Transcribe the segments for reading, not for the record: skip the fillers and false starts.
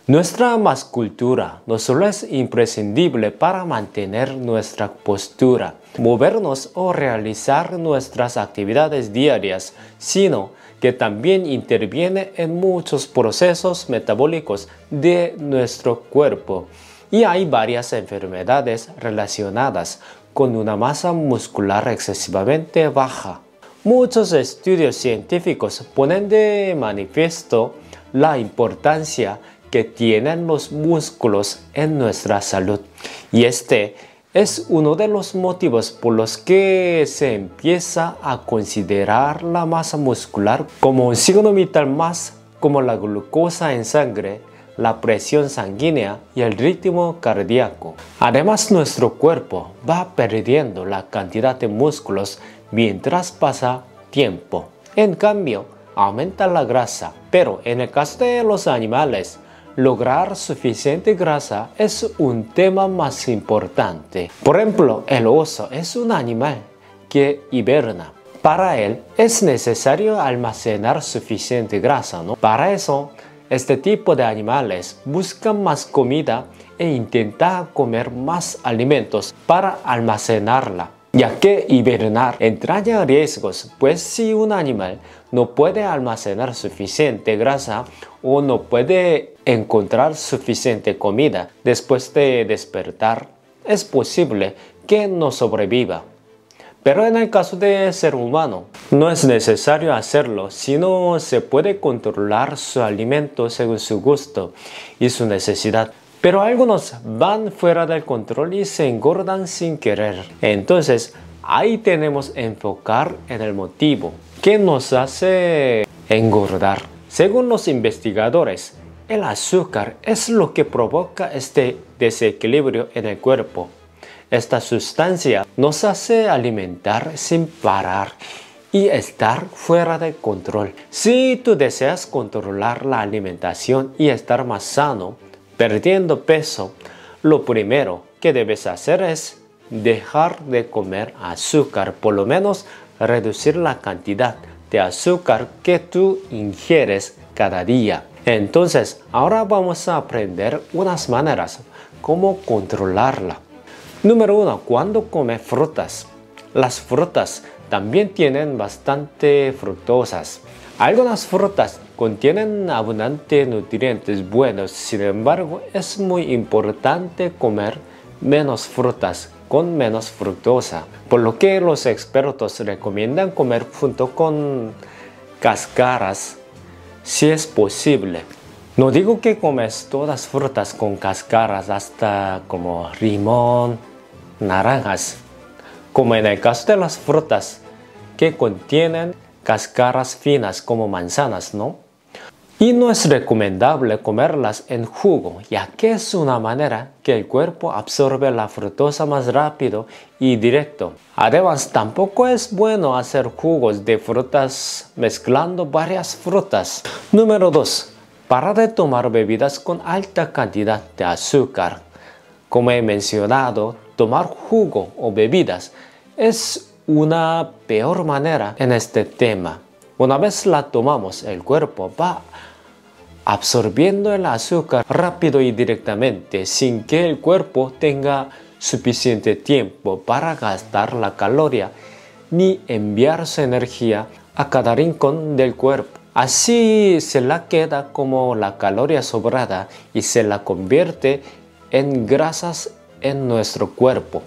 Nuestra musculatura no solo es imprescindible para mantener nuestra postura, movernos o realizar nuestras actividades diarias, sino que también interviene en muchos procesos metabólicos de nuestro cuerpo. Y hay varias enfermedades relacionadas con una masa muscular excesivamente baja. Muchos estudios científicos ponen de manifiesto la importancia que tienen los músculos en nuestra salud, y este es uno de los motivos por los que se empieza a considerar la masa muscular como un signo vital más como la glucosa en sangre, la presión sanguínea y el ritmo cardíaco. Además, nuestro cuerpo va perdiendo la cantidad de músculos mientras pasa tiempo. En cambio, aumenta la grasa, pero en el caso de los animales, lograr suficiente grasa es un tema más importante. Por ejemplo, el oso es un animal que hiberna. Para él es necesario almacenar suficiente grasa, ¿no? Para eso, este tipo de animales buscan más comida e intentan comer más alimentos para almacenarla, ya que hibernar entraña riesgos, pues si un animal no puede almacenar suficiente grasa o no puede encontrar suficiente comida después de despertar, es posible que no sobreviva. Pero en el caso del ser humano, no es necesario hacerlo, sino se puede controlar su alimento según su gusto y su necesidad. Pero algunos van fuera del control y se engordan sin querer. Entonces, ahí tenemos que enfocar en el motivo que nos hace engordar. Según los investigadores, el azúcar es lo que provoca este desequilibrio en el cuerpo. Esta sustancia nos hace alimentar sin parar y estar fuera de control. Si tú deseas controlar la alimentación y estar más sano, perdiendo peso, lo primero que debes hacer es dejar de comer azúcar, por lo menos reducir la cantidad de azúcar que tú ingieres cada día. Entonces, ahora vamos a aprender unas maneras cómo controlarla. Número 1. Cuando comes frutas. Las frutas también tienen bastante fructosas. Algunas frutas contienen abundantes nutrientes buenos, sin embargo, es muy importante comer menos frutas con menos fructosa, por lo que los expertos recomiendan comer junto con cáscaras si es posible. No digo que comes todas frutas con cáscaras, hasta como limón, naranjas, como en el caso de las frutas que contienen cáscaras finas como manzanas, ¿no? Y no es recomendable comerlas en jugo, ya que es una manera que el cuerpo absorbe la fructosa más rápido y directo. Además, tampoco es bueno hacer jugos de frutas mezclando varias frutas. Número 2. Para de tomar bebidas con alta cantidad de azúcar. Como he mencionado, tomar jugo o bebidas es una peor manera en este tema. Una vez la tomamos, el cuerpo va absorbiendo el azúcar rápido y directamente, sin que el cuerpo tenga suficiente tiempo para gastar la caloría ni enviar su energía a cada rincón del cuerpo. Así se la queda como la caloría sobrada y se la convierte en grasas en nuestro cuerpo.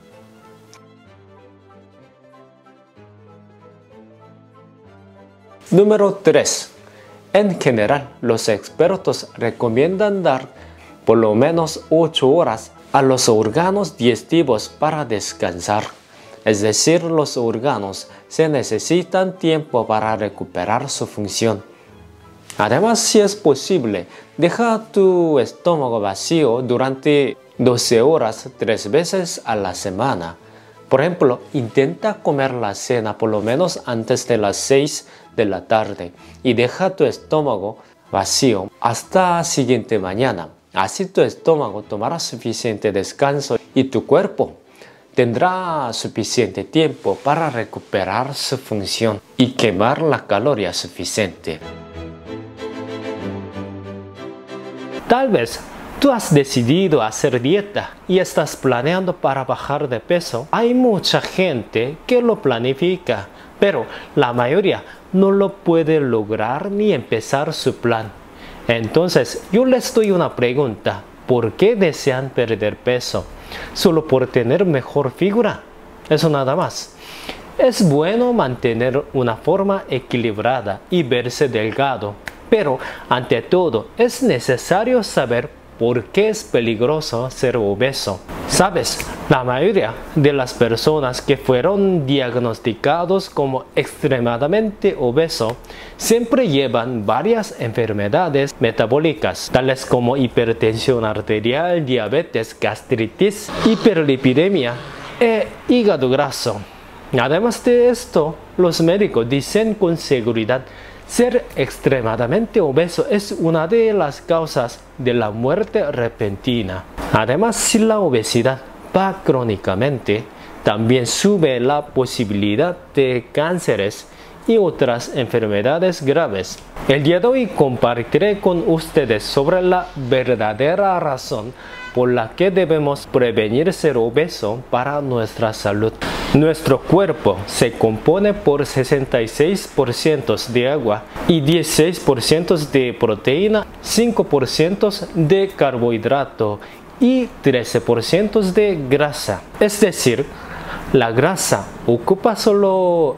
Número 3. En general, los expertos recomiendan dar por lo menos 8 horas a los órganos digestivos para descansar. Es decir, los órganos se necesitan tiempo para recuperar su función. Además, si es posible, deja tu estómago vacío durante 12 horas 3 veces a la semana. Por ejemplo, intenta comer la cena por lo menos antes de las 6 de la tarde y deja tu estómago vacío hasta la siguiente mañana. Así tu estómago tomará suficiente descanso y tu cuerpo tendrá suficiente tiempo para recuperar su función y quemar la caloría suficiente. Tal vez tú has decidido hacer dieta y estás planeando para bajar de peso. Hay mucha gente que lo planifica, pero la mayoría no lo puede lograr ni empezar su plan. Entonces, yo les doy una pregunta. ¿Por qué desean perder peso? ¿Solo por tener mejor figura? Eso nada más. Es bueno mantener una forma equilibrada y verse delgado, pero ante todo es necesario saber por qué es peligroso ser obeso. ¿Sabes? La mayoría de las personas que fueron diagnosticados como extremadamente obesos siempre llevan varias enfermedades metabólicas, tales como hipertensión arterial, diabetes, gastritis, hiperlipidemia e hígado graso. Además de esto, los médicos dicen con seguridad ser extremadamente obeso es una de las causas de la muerte repentina. Además, si la obesidad va crónicamente, también sube la posibilidad de cánceres y otras enfermedades graves. El día de hoy compartiré con ustedes sobre la verdadera razón por la que debemos prevenir ser obeso para nuestra salud. Nuestro cuerpo se compone por 66% de agua y 16% de proteína, 5% de carbohidrato y 13% de grasa. Es decir, la grasa ocupa solo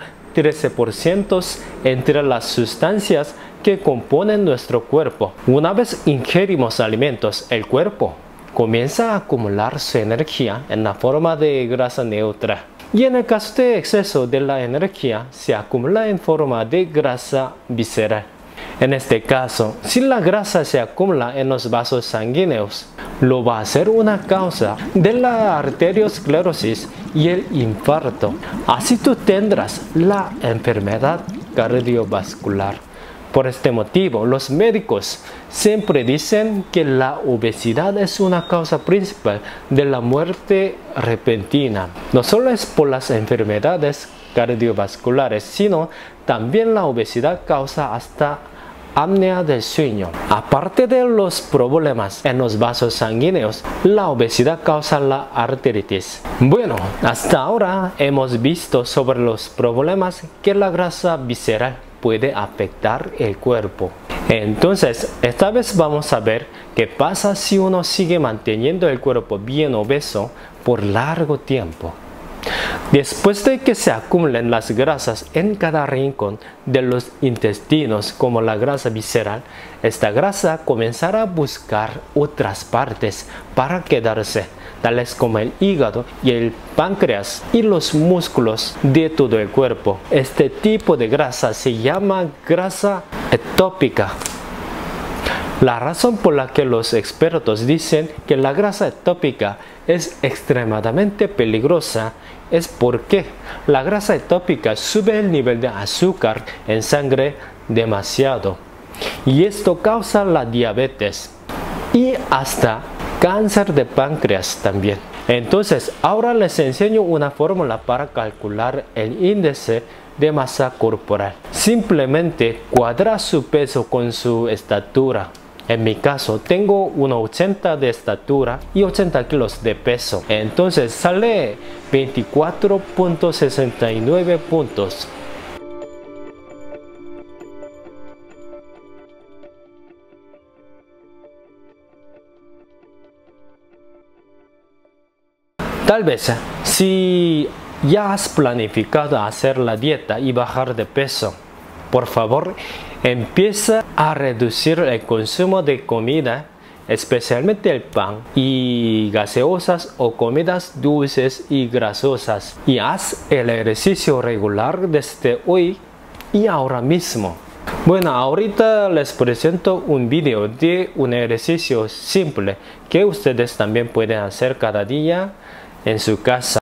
13% entre las sustancias que componen nuestro cuerpo. Una vez ingerimos alimentos, el cuerpo comienza a acumular su energía en la forma de grasa neutra. Y en el caso de exceso de la energía, se acumula en forma de grasa visceral. En este caso, si la grasa se acumula en los vasos sanguíneos, lo va a ser una causa de la arteriosclerosis y el infarto. Así tú tendrás la enfermedad cardiovascular. Por este motivo, los médicos siempre dicen que la obesidad es una causa principal de la muerte repentina. No solo es por las enfermedades cardiovasculares, sino también la obesidad causa hasta apnea del sueño. Aparte de los problemas en los vasos sanguíneos, la obesidad causa la arteritis. Bueno, hasta ahora hemos visto sobre los problemas que la grasa visceral puede afectar el cuerpo. Entonces, esta vez vamos a ver qué pasa si uno sigue manteniendo el cuerpo bien obeso por largo tiempo. Después de que se acumulen las grasas en cada rincón de los intestinos, como la grasa visceral, esta grasa comenzará a buscar otras partes para quedarse, tales como el hígado y el páncreas y los músculos de todo el cuerpo. Este tipo de grasa se llama grasa ectópica. La razón por la que los expertos dicen que la grasa ectópica es extremadamente peligrosa es porque la grasa ectópica sube el nivel de azúcar en sangre demasiado, y esto causa la diabetes y hasta cáncer de páncreas también. Entonces, ahora les enseño una fórmula para calcular el índice de masa corporal. Simplemente cuadra su peso con su estatura. En mi caso, tengo 1,80 de estatura y 80 kilos de peso. Entonces sale 24.69 puntos. Tal vez, si ya has planificado hacer la dieta y bajar de peso, por favor, empieza a reducir el consumo de comida, especialmente el pan y gaseosas o comidas dulces y grasosas, y haz el ejercicio regular desde hoy y ahora mismo. Bueno, ahorita les presento un video de un ejercicio simple que ustedes también pueden hacer cada día en su casa.